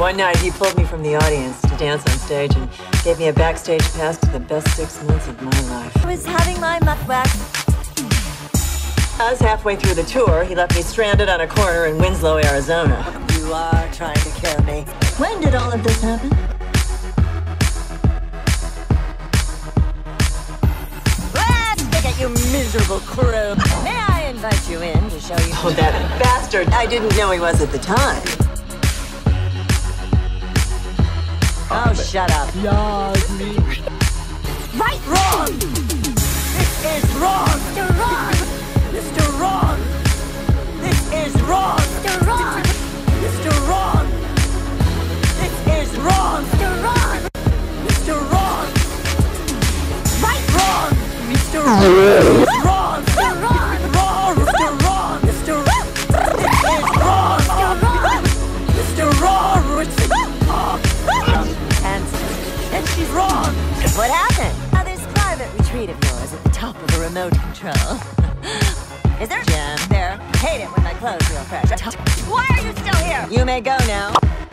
one night he pulled me from the audience to dance on stage and gave me a backstage pass to the best 6 months of my life. I was having my muff waxed. As halfway through the tour, he left me stranded on a corner in Winslow, Arizona. You are trying to kill me. When did all of this happen? Let's stick at you miserable crew. May I invite you in to show you... Oh, that bastard. I didn't know he was at the time. Oh, shut up. Right, wrong! This is wrong! Mr. Wrong! Mr. Wrong! This is wrong! Mr. Wrong! Mr. Wrong! This is wrong! Mr. Wrong! Mr. Wrong! Right, wrong! Mr. Wrong! It's wrong! Mr. Wrong! Wrong! Mr. Wrong! Mr. This is wrong! Mr. Wrong! It's and she's wrong! What happened? Now this private retreat of yours at the top of a remote control. Is there a jam there? Hate it when my clothes feel fresh. Why are you still here? You may go now.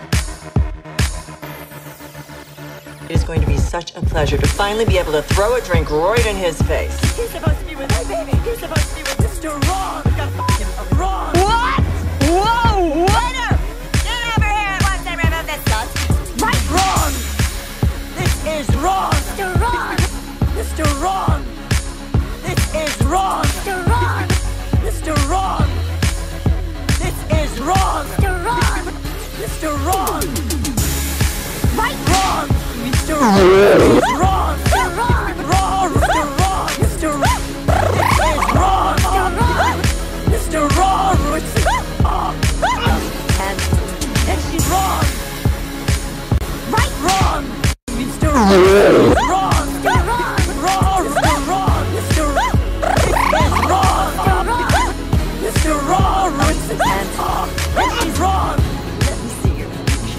It is going to be such a pleasure to finally be able to throw a drink right in his face. He's supposed to be with my baby. He's supposed to be with Mr. Wrong. Got him wrong. What? Whoa! Waiter! Get over here once I remove this slut. Right, wrong! This is wrong! Mr. Wrong! Mr. Wrong! This is wrong! Mr. Wrong! Mr. Wrong! This is wrong! Mr. Wrong! Mr. Wrong! Right, wrong! Mr. Wrong! Wrong! Mr. Wrong! Wrong! Mr. Wrong! Mr. Wrong! This is wrong! Mr. Wrong! Mr. Wrong! And she's wrong! Right, wrong! Mr. Wrong! Wrong! Mr. Wrong! Wrong! Mr. Wrong! Mr. Wrong! This is wrong! Mr. Wrong! And she's wrong! Let me see your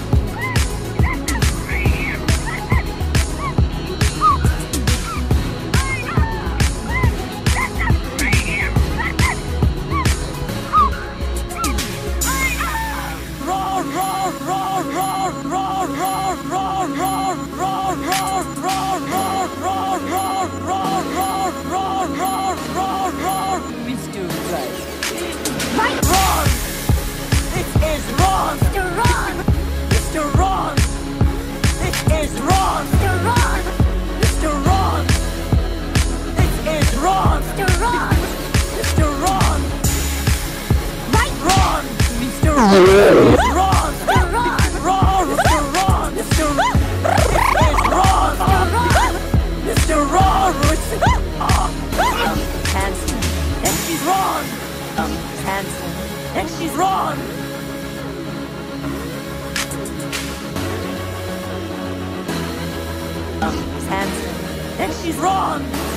Right, wrong! This is wrong! Mr. Wrong! Mr. Wrong! This is wrong! Mr. Wrong! Mr. Wrong! This is wrong! Mr. Wrong! Mr. Wrong! Right, wrong! Mr. Wrong! It's wrong! Mr. Wrong! Wrong! Mr. Wrong! Mr. Wrong! This is wrong! Mr. Wrong! Mr. Wrong! Handsome. And she's wrong! Handsome. And she's wrong! Handsome. And she's wrong!